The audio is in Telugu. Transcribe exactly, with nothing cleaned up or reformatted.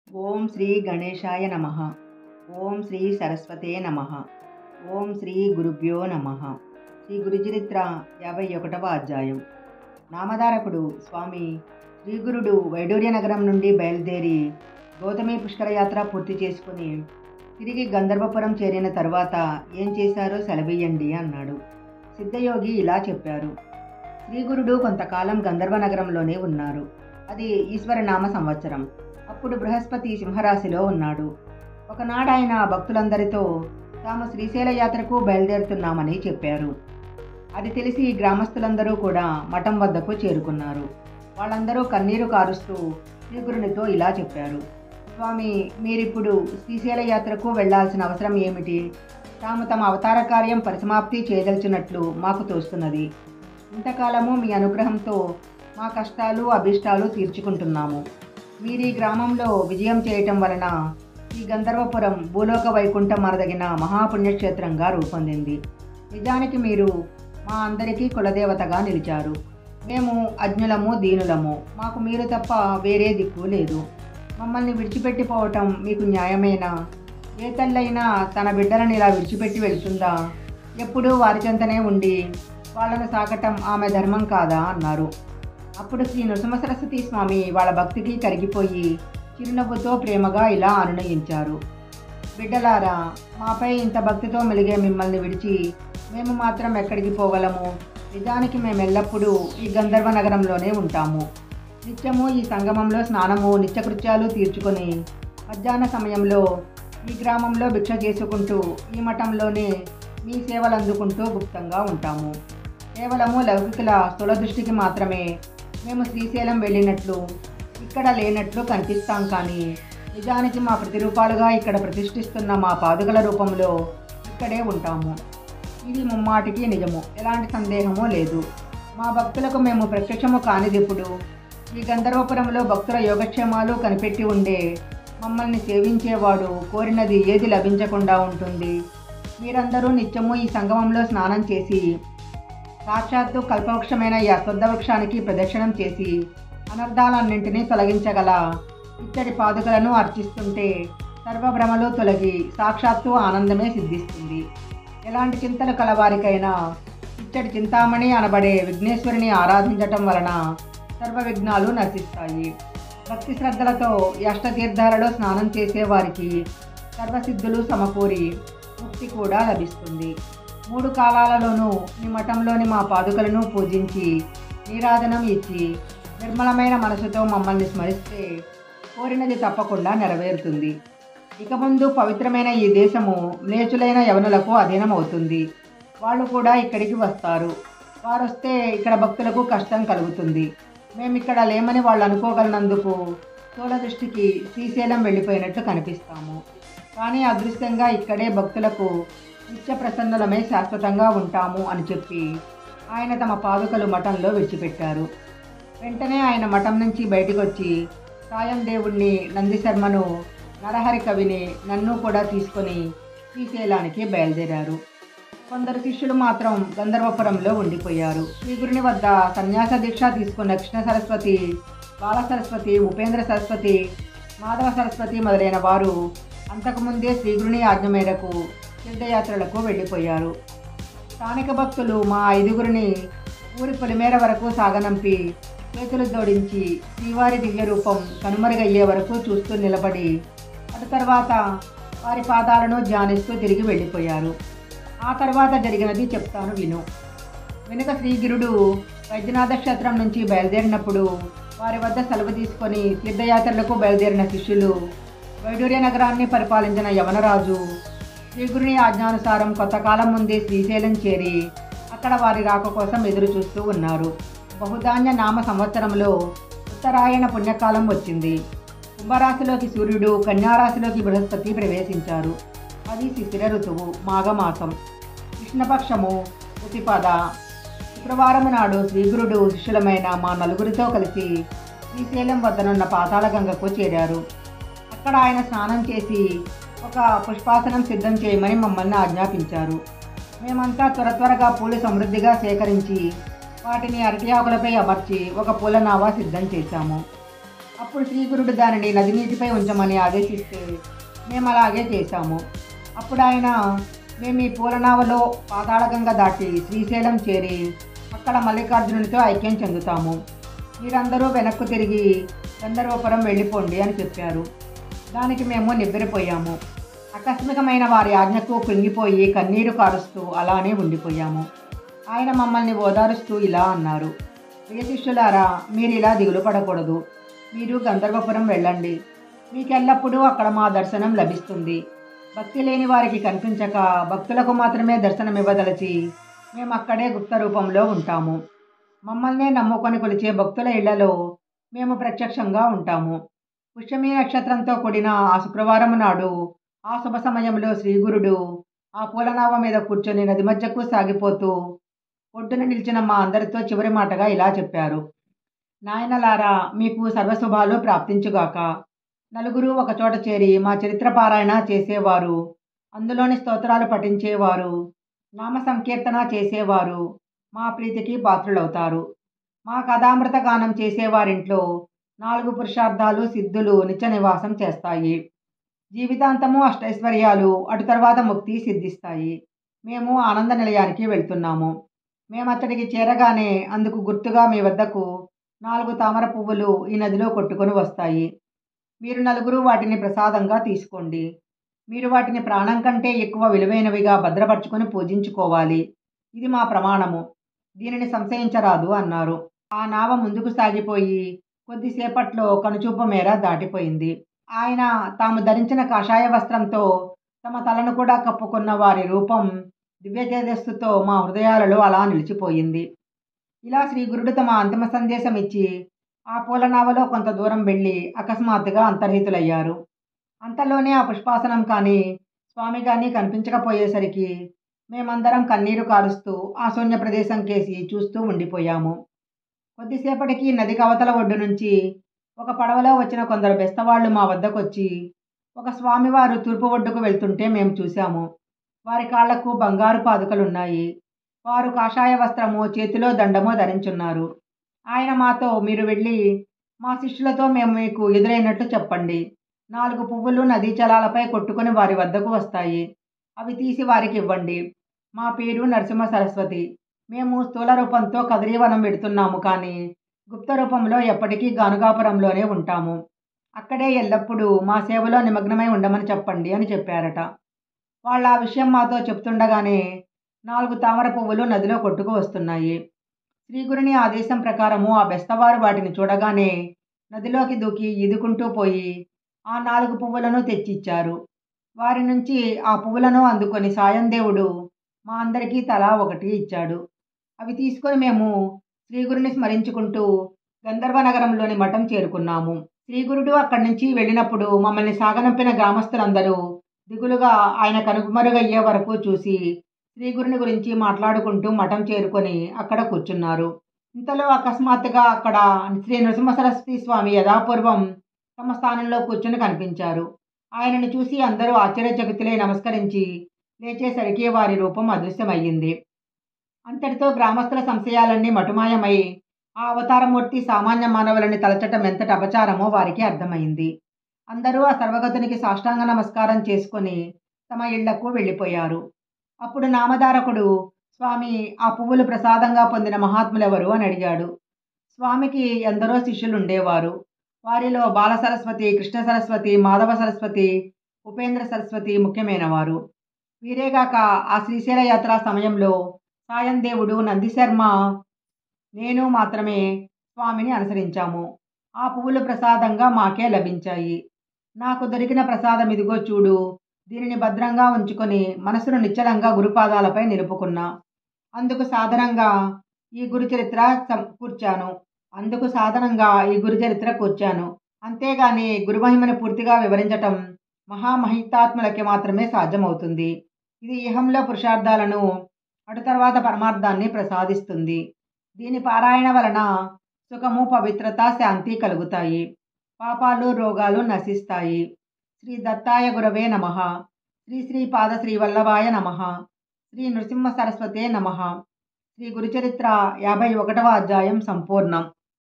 ఓం శ్రీ గణేశాయ నమః. ఓం శ్రీ సరస్వతే నమః. ఓం శ్రీ గురుభ్యో నమః. శ్రీ గురుచరిత్ర యాభై ఒకటవ అధ్యాయం. నామధారకుడు స్వామి శ్రీగురుడు వైడూర్య నగరం నుండి బయలుదేరి గౌతమి పుష్కరయాత్ర పూర్తి చేసుకుని తిరిగి గంధర్వపురం చేరిన తరువాత ఏం చేశారో సెలవీయండి అన్నాడు. సిద్ధయోగి ఇలా చెప్పారు. శ్రీగురుడు కొంతకాలం గంధర్వ నగరంలోనే ఉన్నారు. అది ఈశ్వరనామ సంవత్సరం. అప్పుడు బృహస్పతి సింహరాశిలో ఉన్నాడు. ఒకనాడు ఆయన భక్తులందరితో తాము శ్రీశైల యాత్రకు బయలుదేరుతున్నామని చెప్పారు. అది తెలిసి గ్రామస్తులందరూ కూడా మఠం వద్దకు చేరుకున్నారు. వాళ్ళందరూ కన్నీరు కారుస్తూ శ్రీగురునితో ఇలా చెప్పారు. స్వామి, మీరిప్పుడు శ్రీశైల యాత్రకు వెళ్లాల్సిన అవసరం ఏమిటి? తాము తమ అవతార కార్యం పరిసమాప్తి చేయదలిచినట్లు మాకు తోస్తున్నది. ఇంతకాలము మీ అనుగ్రహంతో మా కష్టాలు అభిష్టాలు తీర్చుకుంటున్నాము. మీరు ఈ గ్రామంలో విజయం చేయటం వలన ఈ గంధర్వపురం భూలోక వైకుంఠం అనదగిన మహాపుణ్యక్షేత్రంగా రూపొందింది. నిజానికి మీరు మా అందరికీ కులదేవతగా నిలిచారు. మేము అజ్ఞులము, దీనులము. మాకు మీరు తప్ప వేరే దిక్కు లేదు. మమ్మల్ని విడిచిపెట్టిపోవటం మీకు న్యాయమేనా? ఏ తల్లైనా తన బిడ్డలను ఇలా విడిచిపెట్టి వెళ్తుందా? ఎప్పుడూ వారి చెంతనే ఉండి వాళ్ళను సాకటం ఆమె ధర్మం కాదా అన్నారు. అప్పుడు శ్రీ నృసింహ సరస్వతి స్వామి వాళ్ళ భక్తికి కరిగిపోయి చిరునవ్వుతో ప్రేమగా ఇలా అనునయించారు. బిడ్డలారా, మాపై ఇంత భక్తితో మెలిగే మిమ్మల్ని విడిచి మేము మాత్రం ఎక్కడికి పోగలము? నిజానికి మేము ఎల్లప్పుడూ ఈ గంధర్వ నగరంలోనే ఉంటాము. నిత్యము ఈ సంగమంలో స్నానము, నిత్యకృత్యాలు తీర్చుకొని మధ్యాహ్న సమయంలో ఈ గ్రామంలో భిక్ష చేసుకుంటూ ఈ మఠంలోనే మీ సేవలు అందుకుంటూ గుప్తంగా ఉంటాము. కేవలము లౌకికుల స్థూల దృష్టికి మాత్రమే మేము శ్రీశైలం వెళ్ళినట్లు ఇక్కడ లేనట్లు కనిపిస్తాం, కానీ నిజానికి మా ప్రతిరూపాలుగా ఇక్కడ ప్రతిష్ఠిస్తున్న మా పాదుకల రూపంలో ఇక్కడే ఉంటాము. ఇది ముమ్మాటికి నిజము, ఎలాంటి సందేహమూ లేదు. మా భక్తులకు మేము ప్రత్యక్షము కానిదిప్పుడు ఈ గంధర్వపురంలో భక్తుల యోగక్షేమాలు కనిపెట్టి ఉండే మమ్మల్ని సేవించేవాడు కోరినది ఏది లభించకుండా ఉంటుంది. మీరందరూ నిత్యము ఈ సంగమంలో స్నానం చేసి సాక్షాత్తు కల్పవృక్షమైన ఈ అశ్వత్థ వృక్షానికి ప్రదక్షిణం చేసి అనర్థాలన్నింటినీ తొలగించగల ఇచ్చడి పాదుకలను అర్చిస్తుంటే సర్వభ్రమలు తొలగి సాక్షాత్తు ఆనందమే సిద్ధిస్తుంది. ఎలాంటి చింతలు కలవారికైనా ఇచ్చడి చింతామణి అనబడే విఘ్నేశ్వరిని ఆరాధించటం వలన సర్వ విఘ్నాలు నశిస్తాయి. భక్తి శ్రద్ధలతో ఈ అష్టతీర్థాలలో స్నానం చేసేవారికి సర్వసిద్ధులు సమకూరి ముక్తి కూడా లభిస్తుంది. మూడు కాలాలలోనూ ఈ మఠంలోని మా పాదుకలను పూజించి నీరాజనం ఇచ్చి నిర్మలమైన మనసుతో మమ్మల్ని స్మరిస్తే కోరినది తప్పకుండా నెరవేరుతుంది. ఇక ముందు పవిత్రమైన ఈ దేశము మ్లేచులైన యవనులకు అధీనం అవుతుంది. వాళ్ళు కూడా ఇక్కడికి వస్తారు. వారు వస్తే ఇక్కడ భక్తులకు కష్టం కలుగుతుంది. మేము ఇక్కడ లేమని వాళ్ళు అనుకోగలనందుకు స్థూల దృష్టికి శ్రీశైలం వెళ్ళిపోయినట్లు కనిపిస్తాము. కానీ అదృష్టంగా ఇక్కడే భక్తులకు నిత్య ప్రసన్నలమై శాశ్వతంగా ఉంటాము అని చెప్పి ఆయన తమ పాదుకలు మఠంలో విడిచిపెట్టారు. వెంటనే ఆయన మఠం నుంచి బయటికి వచ్చి సాయం దేవుణ్ణి, నందిశర్మను, నరహరి కవిని, నన్ను కూడా తీసుకొని శ్రీశైలానికి బయలుదేరారు. కొందరు శిష్యులు మాత్రం గంధర్వపురంలో ఉండిపోయారు. శ్రీగురుని వద్ద సన్యాస దీక్ష తీసుకున్న కృష్ణ సరస్వతి, బాల సరస్వతి, ఉపేంద్ర సరస్వతి, మాధవ సరస్వతి మొదలైన వారు అంతకుముందే శ్రీగురుని ఆజ్ఞ మేరకు తీర్థయాత్రలకు వెళ్ళిపోయారు. స్థానిక భక్తులు మా ఐదుగురిని ఊరి పొలిమేర వరకు సాగనంపి చేతులు జోడించి శ్రీవారి దివ్య రూపం కనుమరుగయ్యే వరకు చూస్తూ నిలబడి అటు తర్వాత వారి పాదాలను ధ్యానిస్తూ తిరిగి వెళ్ళిపోయారు. ఆ తర్వాత జరిగినది చెప్తాను విను. వెనుక శ్రీగిరుడు వైద్యనాథ క్షేత్రం నుంచి బయలుదేరినప్పుడు వారి వద్ద సెలవు తీసుకొని తీర్థయాత్రలకు బయలుదేరిన శిష్యులు వైడూర్య నగరాన్ని పరిపాలించిన యవనరాజు శ్రీగురుని ఆజ్ఞానుసారం కొంతకాలం ముందే శ్రీశైలం చేరి అక్కడ వారి రాక కోసం ఎదురు చూస్తూ ఉన్నారు. బహుధాన్య నామ సంవత్సరంలో ఉత్తరాయణ పుణ్యకాలం వచ్చింది. కుంభరాశిలోకి సూర్యుడు, కన్యారాశిలోకి బృహస్పతి ప్రవేశించారు. అది శిశిర ఋతువు, మాఘమాసం, కృష్ణపక్షము, ప్రతిపద. శుక్రవారం నాడు శ్రీగురుడు శిష్యులమైన మా నలుగురితో కలిసి శ్రీశైలం వద్దనున్న పాతాళగంగకు చేరారు. అక్కడ ఆయన స్నానం చేసి ఒక పుష్పాసనం సిద్ధం చేయమని మమ్మల్ని ఆజ్ఞాపించారు. మేమంతా త్వర త్వరగా పూలు సమృద్ధిగా సేకరించి వాటిని అరటి ఆకులపై అమర్చి ఒక పూల నావా సిద్ధం చేశాము. అప్పుడు శ్రీగురుడు దానిని నది నీటిపై ఉంచమని ఆదేశిస్తే మేము అలాగే చేశాము. అప్పుడు ఆయన, మేము ఈ పూలనావలో పాతాళగంగ దాటి శ్రీశైలం చేరి అక్కడ మల్లికార్జునునితో ఐక్యం చెందుతాము. మీరందరూ వెనక్కు తిరిగి గంధర్వపురం వెళ్ళిపోండి అని చెప్పారు. దానికి మేము నివ్వెరపోయాము. ఆకస్మికమైన వారి ఆజ్ఞకు కృంగిపోయి కన్నీరు కారుస్తూ అలానే ఉండిపోయాము. ఆయన మమ్మల్ని ఓదారుస్తూ ఇలా అన్నారు, ప్రియ శిష్యులారా, మీరు ఇలా దిగులు పడకూడదు. మీరు గంధర్వపురం వెళ్ళండి. మీకెల్లప్పుడూ అక్కడ మా దర్శనం లభిస్తుంది. భక్తి లేని వారికి కనిపించక భక్తులకు మాత్రమే దర్శనమివ్వదలచి మేము అక్కడే గుప్త రూపంలో ఉంటాము. మమ్మల్నే నమ్ముకొని కొలిచే భక్తుల ఇళ్లలో మేము ప్రత్యక్షంగా ఉంటాము. పుష్యమి నక్షత్రంతో కూడిన ఆ శుక్రవారం నాడు ఆ శుభ సమయంలో శ్రీగురుడు ఆ పూలనావ మీద కూర్చొని నది మధ్యకు సాగిపోతూ ఒడ్డున నిలిచిన మా అందరితో చివరి మాటగా ఇలా చెప్పారు, నాయనలారా, మీకు సర్వశుభాలు ప్రాప్తించుగాక. నలుగురు ఒకచోట చేరి మా చరిత్ర పారాయణ చేసేవారు, అందులోని స్తోత్రాలు పఠించేవారు, నామ సంకీర్తన చేసేవారు మా ప్రీతికి పాత్రులవుతారు. మా కథామృత గానం చేసేవారింట్లో నాలుగు పురుషార్థాలు సిద్ధులు నిత్య నివాసం చేస్తాయి. జీవితాంతము అష్టైశ్వర్యాలు, అటు తర్వాత ముక్తి సిద్ధిస్తాయి. మేము ఆనంద నిలయానికి వెళ్తున్నాము. మేమచ్చటికి చేరగానే అందుకు గుర్తుగా మీ వద్దకు నాలుగు తామర పువ్వులు ఈ నదిలో కొట్టుకొని వస్తాయి. మీరు నలుగురు వాటిని ప్రసాదంగా తీసుకోండి. మీరు వాటిని ప్రాణం కంటే ఎక్కువ విలువైనవిగా భద్రపరచుకొని పూజించుకోవాలి. ఇది మా ప్రమాణము. దీనిని సంశయించరాదు అన్నారు. ఆ నావ ముందుకు సాగిపోయి కొద్దిసేపట్లో కనుచూపు మేర దాటిపోయింది. ఆయన తాము ధరించిన కాషాయ వస్త్రంతో తమ తలను కూడా కప్పుకున్న వారి రూపం దివ్య తేజస్సుతో మా హృదయాలలో అలా నిలిచిపోయింది. ఇలా శ్రీగురుడు తమ అంతిమ సందేశం ఇచ్చి ఆ పూలనావలో కొంత దూరం వెళ్ళి అకస్మాత్తుగా అంతర్హితులయ్యారు. అంతలోనే ఆ పుష్పాసనం కానీ స్వామి కానీ కనిపించకపోయేసరికి మేమందరం కన్నీరు కారుస్తూ ఆ శూన్య ప్రదేశం కేసి చూస్తూ ఉండిపోయాము. కొద్దిసేపటికి నది కవతల ఒడ్డు నుంచి ఒక పడవలో వచ్చిన కొందరు బెస్తవాళ్లు మా వద్దకొచ్చి ఒక స్వామివారు తూర్పు ఒడ్డుకు వెళ్తుంటే మేము చూశాము. వారి కాళ్లకు బంగారు పాదుకలున్నాయి. వారు కాషాయ వస్త్రము, చేతిలో దండమో ధరించున్నారు. ఆయన మాతో, మీరు వెళ్ళి మా శిష్యులతో మేము మీకు ఎదురైనట్లు చెప్పండి. నాలుగు పువ్వులు నదీ జలాలపై కొట్టుకుని వారి వద్దకు వస్తాయి. అవి తీసి వారికి ఇవ్వండి. మా పేరు నరసింహ సరస్వతి. మేము స్థూల రూపంతో కదిరీవనం పెడుతున్నాము, కానీ గుప్త రూపంలో ఎప్పటికీ గానుగాపురంలోనే ఉంటాము. అక్కడే ఎల్లప్పుడూ మా సేవలో నిమగ్నమై ఉండమని చెప్పండి అని చెప్పారట. వాళ్ళు ఆ విషయం మాతో చెప్తుండగానే నాలుగు తామర పువ్వులు నదిలో కొట్టుకు వస్తున్నాయి. శ్రీగురుని ఆదేశం ప్రకారము ఆ బెస్తవారు వాటిని చూడగానే నదిలోకి దూకి ఈదుకుంటూ పోయి ఆ నాలుగు పువ్వులను తెచ్చిచ్చారు. వారి నుంచి ఆ పువ్వులను అందుకొని సాయందేవుడు మా అందరికీ తలా ఒకటి ఇచ్చాడు. అవి తీసుకొని మేము శ్రీగురుని స్మరించుకుంటూ గంధర్వ నగరంలోని మఠం చేరుకున్నాము. శ్రీగురుడు అక్కడి నుంచి వెళ్ళినప్పుడు మమ్మల్ని సాగనంపిన గ్రామస్తులందరూ దిగులుగా ఆయన కనుమరుగయ్యే వరకు చూసి శ్రీగురుని గురించి మాట్లాడుకుంటూ మఠం చేరుకొని అక్కడ కూర్చున్నారు. ఇంతలో అకస్మాత్తుగా అక్కడ శ్రీ నృసింహ సరస్వతి స్వామి యథాపూర్వం తమ స్థానంలో కూర్చుని కనిపించారు. ఆయనను చూసి అందరూ ఆశ్చర్యచకితులై నమస్కరించి లేచేసరికి వారి రూపం అదృశ్యమయ్యింది. అంతటితో గ్రామస్తుల సంశయాలన్నీ మటుమాయమై ఆ అవతారమూర్తి సామాన్య మానవులని తలచటం ఎంతటి అపచారమో వారికి అర్థమైంది. అందరూ ఆ సర్వగతునికి సాష్టాంగ నమస్కారం చేసుకొని తమ ఇళ్లకు వెళ్ళిపోయారు. అప్పుడు నామధారకుడు, స్వామి, ఆ పువ్వులు ప్రసాదంగా పొందిన మహాత్ములెవరు అని అడిగాడు. స్వామికి ఎందరో శిష్యులుండేవారు. వారిలో బాల సరస్వతి, కృష్ణ సరస్వతి, మాధవ సరస్వతి, ఉపేంద్ర సరస్వతి ముఖ్యమైనవారు. వీరేగాక ఆ శ్రీశైల యాత్ర సమయంలో సాయందేవుడు, నందిశర్మ, నేను మాత్రమే స్వామిని అనుసరించాము. ఆ పువ్వులు ప్రసాదంగా మాకే లభించాయి. నాకు దొరికిన ప్రసాదం ఇదిగో చూడు. దీనిని భద్రంగా ఉంచుకొని మనసును నిశ్చలంగా గురుపాదాలపై నిలుపుకున్నా. అందుకు సాధనంగా ఈ గురుచరిత్ర కూర్చాను అందుకు సాధనంగా ఈ గురుచరిత్ర కూర్చాను అంతేగాని గురుమహిమను పూర్తిగా వివరించటం మహామహితాత్ములకి మాత్రమే సాధ్యమవుతుంది. ఇది ఇహంలో పురుషార్థాలను, అటు తర్వాత పరమార్థాన్ని ప్రసాదిస్తుంది. దీని పారాయణ వలన సుఖము, పవిత్రత, శాంతి కలుగుతాయి. పాపాలు, రోగాలు నశిస్తాయి. శ్రీ దత్తాయ గురవే నమః. శ్రీ శ్రీ పాద శ్రీ వల్లభాయ నమః. శ్రీ నృసింహ సరస్వతే నమః. శ్రీ గురుచరిత్ర యాభై ఒకటవ అధ్యాయం సంపూర్ణం.